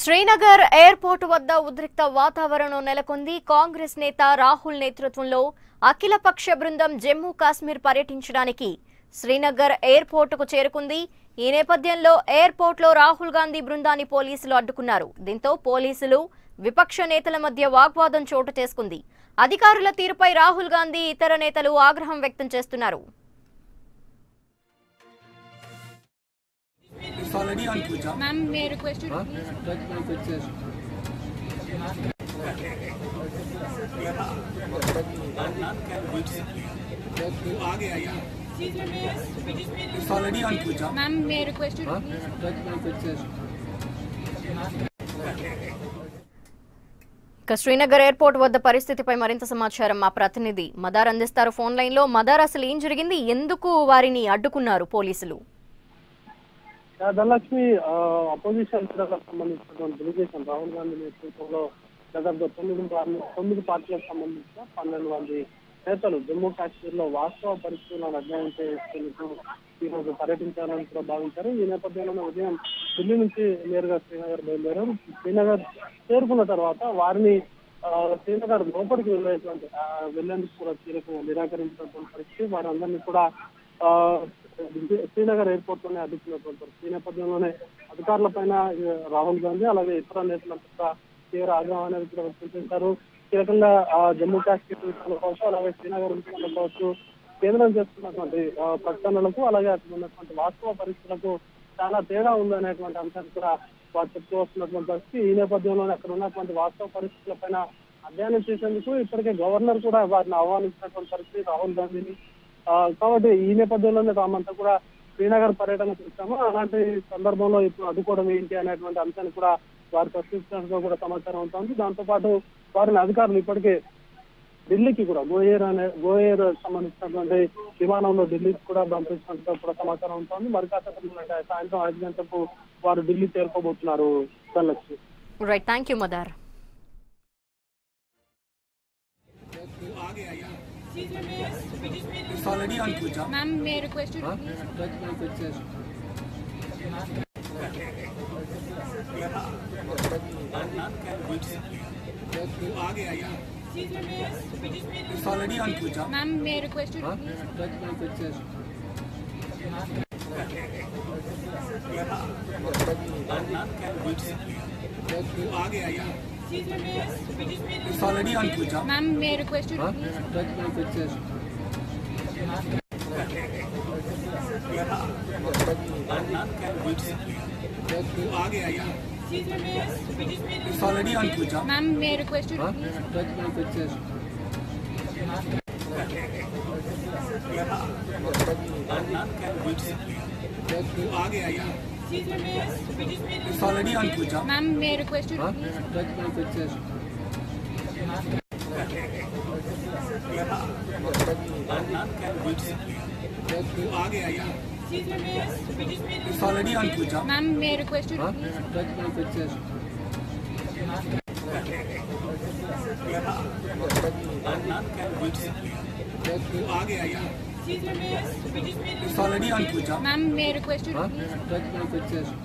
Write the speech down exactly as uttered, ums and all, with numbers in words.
Srinagar airport వద్ద ఉద్రిక్త వాతావరణం నెలకొంది. కాంగ్రెస్ నేత రాహుల్ నేతృత్వంలో అఖిలపక్ష బృందం జమ్మూ కాశ్మీర్ పర్యటించడానికి శ్రీనగర్ ఎయిర్పోర్టుకు చేరుకుంది. ఈ నేపథ్యంలో ఎయిర్పోర్ట్లో రాహుల్ గాంధీ బృందాన్ని పోలీసులు అడ్డుకున్నారు. దీంతో పోలీసులు విపక్ష నేతల మధ్య వాగ్వాదం చోటు చేసుకుంది. అధికారుల తీరుపై రాహుల్ గాంధీ ఇతర నేతలు ఆగ్రహం వ్యక్తం చేస్తున్నారు. Already on Puja. Ma'am, may I request you to huh? please? Touch my picture. आ गया यार. It's already on Puja. Ma'am, may I request you to huh? please? Touch my picture. ఇక శ్రీనగర్ ఎయిర్పోర్ట్ వద్ద పరిస్థితిపై మరింత సమాచారం మా ప్రతినిధి మదార్ అందిస్తారు ఫోన్ లైన్ లో. మదార్, అసలు ఏం జరిగింది? ఎందుకు వారిని అడ్డుకున్నారు పోలీసులు? ధనలక్ష్మి అపోజిషన్ సంబంధించినటువంటి డెలిగేషన్ రాహుల్ గాంధీ నేతృత్వంలో దాదాపు తొమ్మిది తొమ్మిది పార్టీలకు సంబంధించిన పన్నెండు మంది నేతలు జమ్మూ కాశ్మీర్ లో వాస్తవ పరిస్థితులను అధ్యయనం చేసేందుకు ఈ రోజు పర్యటించాలని కూడా భావించారు. ఈ నేపథ్యంలోనే ఉదయం ఢిల్లీ నుంచి నేరుగా శ్రీనగర్ బయలుదేరారు. శ్రీనగర్ చేరుకున్న తర్వాత వారిని శ్రీనగర్ లోపలికి వెళ్ళేటువంటి వెళ్లేందుకు కూడా తీరకు నిరాకరించినటువంటి పరిస్థితి. వారందరినీ కూడా శ్రీనగర్ ఎయిర్పోర్ట్ లోనే అడ్డుకున్నటువంటి పరిస్థితి. ఈ నేపథ్యంలోనే అధికారుల పైన రాహుల్ గాంధీ అలాగే ఇతర నేతలంతా తీవ్ర ఆగ్రహం అనేది కూడా వ్యక్తం చేశారు. కీలకంగా జమ్మూ కాశ్మీర్ విషయంలో కావచ్చు, అలాగే శ్రీనగర్ విషయంలో కావచ్చు, కేంద్రం చేస్తున్నటువంటి ప్రకటనలకు అలాగే అక్కడ ఉన్నటువంటి వాస్తవ పరిస్థితులకు చాలా తేడా ఉందనేటువంటి అంశాన్ని కూడా వారు చెప్తూ వస్తున్నటువంటి పరిస్థితి. ఈ నేపథ్యంలోనే అక్కడ ఉన్నటువంటి వాస్తవ పరిస్థితుల పైన అధ్యయనం చేసేందుకు ఇప్పటికే గవర్నర్ కూడా వారిని ఆహ్వానించినటువంటి పరిస్థితి రాహుల్ గాంధీని. కాబట్టి ఈ నేపథ్యంలోనే తామంతా కూడా శ్రీనగర్ పర్యటన చేస్తాము. అలాంటి సందర్భంలో ఇప్పుడు అడ్డుకోవడం ఏంటి అనేటువంటి అంశాన్ని కూడా వారు ప్రశ్నించినట్టుగా కూడా సమాచారం అవుతుంది. దాంతో పాటు వారిని అధికారులు ఇప్పటికే ఢిల్లీకి కూడా గోయేర్ అనే గోయేర్ సంబంధించినటువంటి విమానంలో ఢిల్లీకి కూడా పంపించినట్టుగా కూడా సమాచారం ఉంటుంది. మరి కాసేపు సాయంత్రం ఐదు గంటలకు వారు ఢిల్లీ చేరుకోబోతున్నారు. ధనలక్ష్మి. రైట్, థ్యాంక్ యూ మదార్. It's already on Puja. Ma'am, may I request you to huh? please? Touch my picture. आ गया यार. It's already on Puja. Ma'am, may I request you to huh? please? Touch my picture. आ गया यार. It's already on Puja. Ma'am, may I request you to huh? please? Touch my picture. आ गया यार. It's already on Puja. Ma'am, may I request you to huh? please? Touch my picture. आ गया यार. It's already on Puja. Ma'am, may I request you to huh? please? Touch my picture. आ गया यार. It's already on Puja. Ma'am, may I request you to huh? please? Touch my picture. आ गया यार. It's already on Puja. Ma'am, may I request you to huh? please? Touch my picture.